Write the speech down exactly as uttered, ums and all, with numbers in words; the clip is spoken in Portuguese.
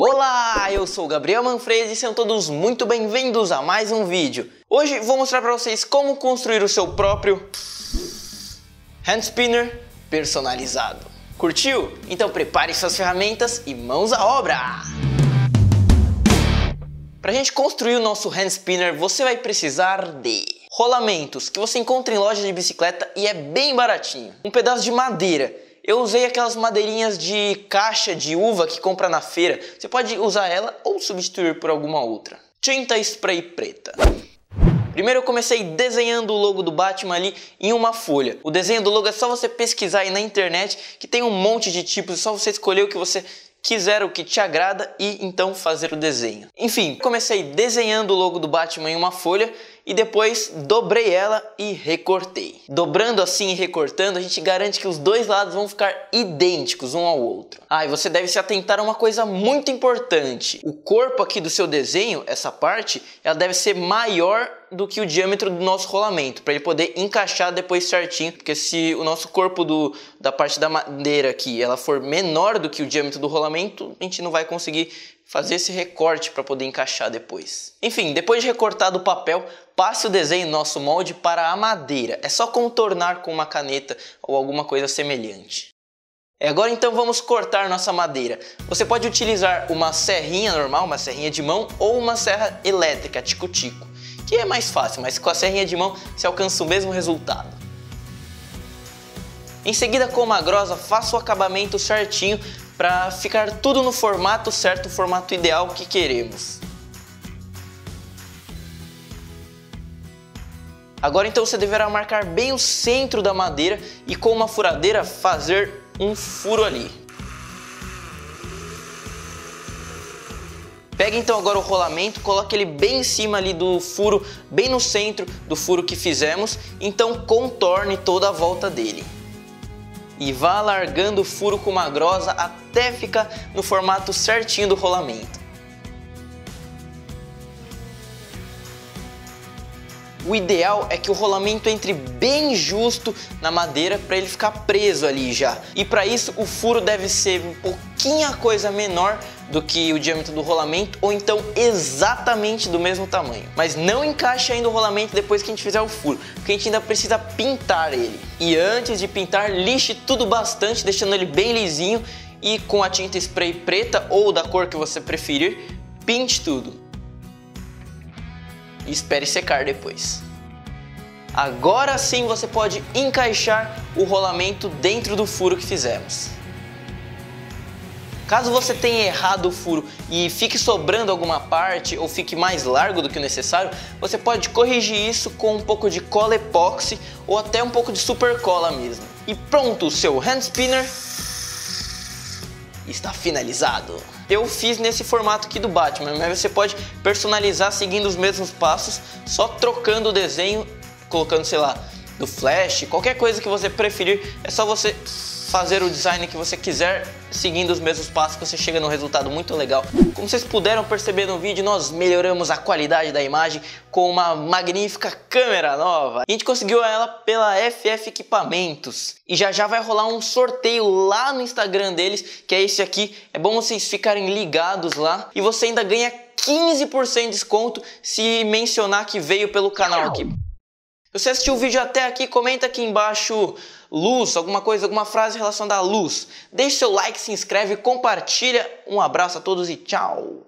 Olá, eu sou o Gabriel Manfredi e sejam todos muito bem-vindos a mais um vídeo. Hoje vou mostrar para vocês como construir o seu próprio hand spinner personalizado. Curtiu? Então prepare suas ferramentas e mãos à obra! Para a gente construir o nosso hand spinner, você vai precisar de rolamentos, que você encontra em lojas de bicicleta e é bem baratinho. Um pedaço de madeira. Eu usei aquelas madeirinhas de caixa de uva que compra na feira. Você pode usar ela ou substituir por alguma outra. Tinta spray preta. Primeiro eu comecei desenhando o logo do Batman ali em uma folha. O desenho do logo é só você pesquisar aí na internet, que tem um monte de tipos, é só você escolher o que você quiser, o que te agrada e então fazer o desenho. Enfim, comecei desenhando o logo do Batman em uma folha e depois dobrei ela e recortei. Dobrando assim e recortando, a gente garante que os dois lados vão ficar idênticos um ao outro. Ah, e você deve se atentar a uma coisa muito importante. O corpo aqui do seu desenho, essa parte, ela deve ser maior do que o diâmetro do nosso rolamento, para ele poder encaixar depois certinho, porque se o nosso corpo do, da parte da madeira aqui, ela for menor do que o diâmetro do rolamento, a gente não vai conseguir fazer esse recorte para poder encaixar depois. Enfim, depois de recortado o papel, passe o desenho no nosso molde para a madeira. É só contornar com uma caneta ou alguma coisa semelhante. E agora então vamos cortar nossa madeira. Você pode utilizar uma serrinha normal, uma serrinha de mão, ou uma serra elétrica, tico-tico, que é mais fácil, mas com a serrinha de mão você alcança o mesmo resultado. Em seguida, com uma grosa, faça o acabamento certinho para ficar tudo no formato certo, o formato ideal que queremos. Agora então você deverá marcar bem o centro da madeira e com uma furadeira fazer um furo ali. Pega então agora o rolamento, coloque ele bem em cima ali do furo, bem no centro do furo que fizemos, então contorne toda a volta dele. E vá alargando o furo com uma grosa até ficar no formato certinho do rolamento. O ideal é que o rolamento entre bem justo na madeira para ele ficar preso ali já. E para isso o furo deve ser um pouquinho a coisa menor do que o diâmetro do rolamento, ou então exatamente do mesmo tamanho. Mas não encaixe ainda o rolamento depois que a gente fizer o furo, porque a gente ainda precisa pintar ele. E antes de pintar, lixe tudo bastante, deixando ele bem lisinho, e com a tinta spray preta ou da cor que você preferir, pinte tudo. E espere secar depois. Agora sim você pode encaixar o rolamento dentro do furo que fizemos. Caso você tenha errado o furo e fique sobrando alguma parte ou fique mais largo do que o necessário, você pode corrigir isso com um pouco de cola epóxi ou até um pouco de super cola mesmo. E pronto, o seu hand spinner está finalizado. Eu fiz nesse formato aqui do Batman, mas você pode personalizar seguindo os mesmos passos, só trocando o desenho, colocando, sei lá, do Flash, qualquer coisa que você preferir, é só você fazer o design que você quiser, seguindo os mesmos passos, que você chega num resultado muito legal. Como vocês puderam perceber no vídeo, nós melhoramos a qualidade da imagem com uma magnífica câmera nova. A gente conseguiu ela pela F F Equipamentos. E já já vai rolar um sorteio lá no Instagram deles, que é esse aqui. É bom vocês ficarem ligados lá. E você ainda ganha quinze por cento de desconto se mencionar que veio pelo canal aqui. Se você assistiu o vídeo até aqui, comenta aqui embaixo luz, alguma coisa, alguma frase relacionada à luz. Deixe seu like, se inscreve, compartilha. Um abraço a todos e tchau!